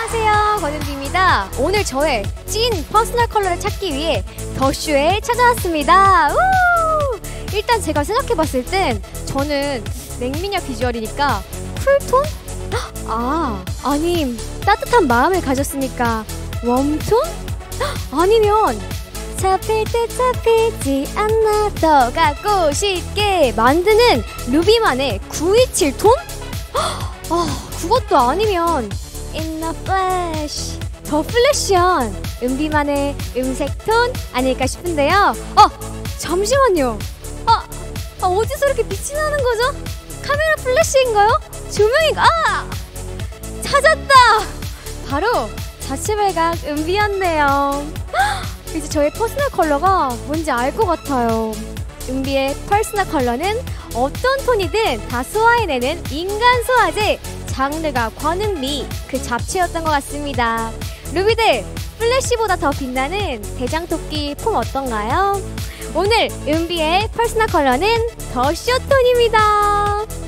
안녕하세요, 권은비입니다. 오늘 저의 찐 퍼스널 컬러를 찾기 위해 더쇼에 찾아왔습니다. 우! 일단 제가 생각해봤을 땐 저는 냉미녀 비주얼이니까 쿨톤? 아님 따뜻한 마음을 가졌으니까 웜톤? 아니면 잡힐 듯 잡히지 않아 더 갖고 싶게 만드는 루비만의 927톤? 그것도 아니면 In the flash 더 플래시한 은비만의 음색톤 아닐까 싶은데요. 잠시만요. 어디서 이렇게 빛이 나는 거죠? 카메라 플래시인가요? 조명인가? 찾았다! 바로 자취발각 은비였네요. 이제 저의 퍼스널 컬러가 뭔지 알 것 같아요. 은비의 퍼스널 컬러는 어떤 톤이든 다 소화해내는 인간 소화제, 장르가 권은비 그 잡채였던 것 같습니다. 루비들, 플래시보다 더 빛나는 대장토끼 폼 어떤가요? 오늘 은비의 퍼스널 컬러는 더쇼 톤입니다.